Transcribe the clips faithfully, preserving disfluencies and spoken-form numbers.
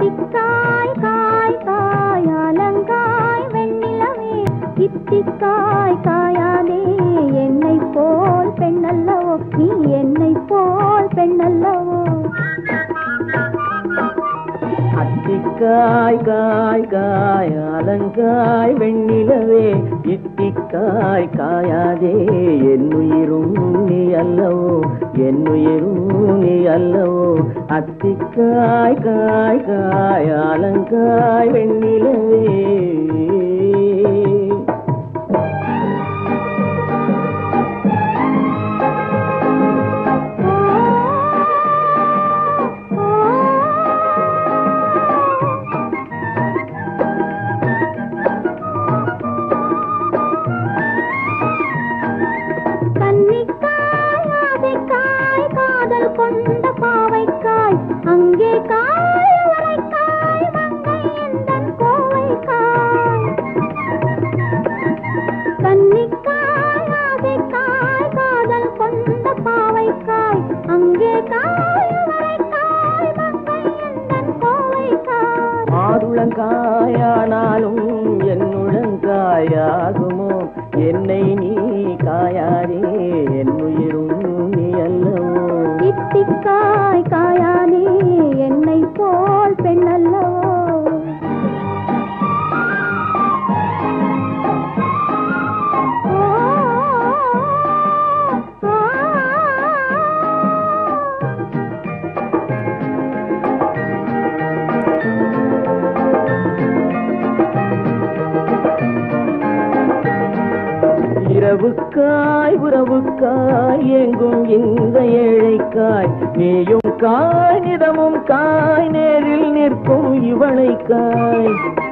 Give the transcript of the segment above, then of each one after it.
இத்திக்காய் காய் காய் அலங்காய் வெண்ணிலவே இத்திக்காய் காயாதே என்னை போல் பெண்ணல்லவோ நீ என்னை போல் பெண்ணல்லவோ அத்திக்காய் காய் காய் அலங்காய் வெண்ணிலவே இத்திக்காய் காயாதே என்னுயிரும் நீ அல்லவோ என்னுயிரும் நீ அல்லவோ அத்திக்காய் காய் காய் அலங்காய் வெண்ணிலவே கொண்ட பாவைக்காய் அங்கே காய் வரைக்காய் மங்கை எந்தன் கோவைக்காய் கன்னிக்காய் ஆசைக்காய் காதல் கொண்ட பாவைக்காய் அங்கே காய் வரைக்காய் மங்கை எந்தன் கோவைக்காய் மாதுளங்காயானாலும் என்னுழங்காயாகுமோ என்னை நீ காயாரே என்னுயிரும் நீ அல்லவோ இத்திக்காய் காயானே என்னை போல் பெண்ணல்லவோ இரவுக்காய் உறவுக்காய் எங்கும் இந்த ஏழைக்காய் நீயும் காய் நிதமும் காய் நேரில் நிற்கும் இவளைக்காய்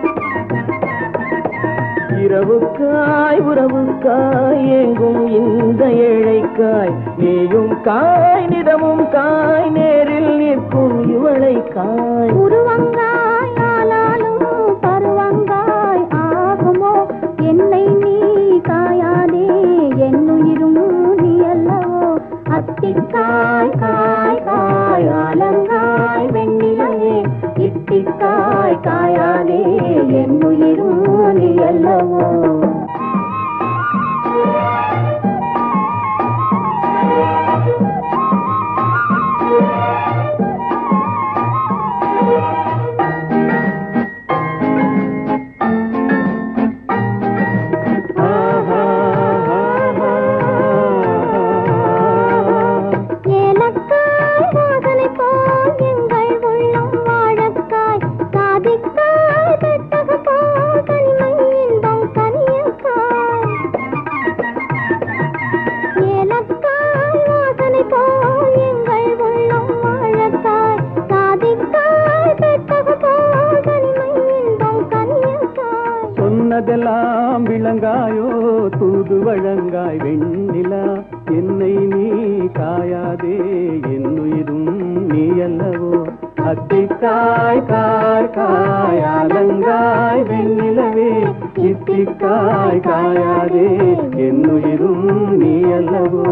இரவுக்காய் உறவுக்காய் எங்கும் இந்த ஏழைக்காய் நீயும் காய் நிதமும் காய் நேரில் நிற்கும் இவளைக்காய் உருவங்காய் ஆனாலும் பருவங்காய் ஆகுமோ என்னை நீ காயாதே என்னுயிரும் நீ அல்லவோ அத்திக்காய் காய் காய் அலங்காய் வெண்ணிலவே இத்திக்காய் காயாதே என்னுயிரும் நீ அல்லவோ சொன்னதெல்லாம் விளங்காயோ தூது வழங்காய் வெண்ணிலா என்னை நீ காயாதே என்னுயிரும் நீ அல்லவோ அத்திக்காய் காய் காய் அலங்காய் வெண்ணிலவே இத்திக்காய் காயாதே என்னுயிரும் நீ அல்லவோ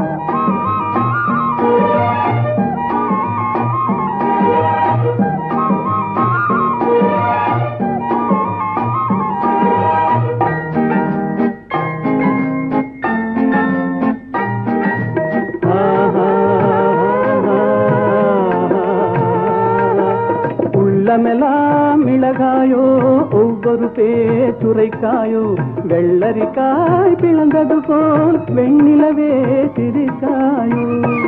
உள்ளமெல்லாம் மிளகாயோ ஒவ்வொரு பேச்சுரைக்காயோ வெள்ளரிக்காய் பிளந்தது போல் வெண்ணிலவே சிரிக்காயோ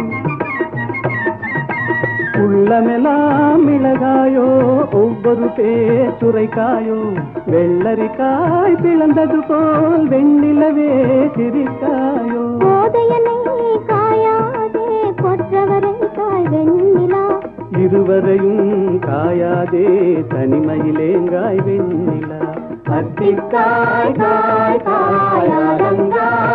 உள்ளமெல்லாம் மிளகாயோ ஒவ்வொரு பேச்சுரைக்காயோ வெள்ளரிக்காய் பிளந்தது போல் வெண்ணிலவே சிரிக்காயோ போதையனை காயாதே கொற்றவரை காய் வெண்ணிலா இருவரையும் காயாதே தனிமையிலேங்காய் வெண்ணிலா அத்திக்காய் காய் காய் அலங்காய்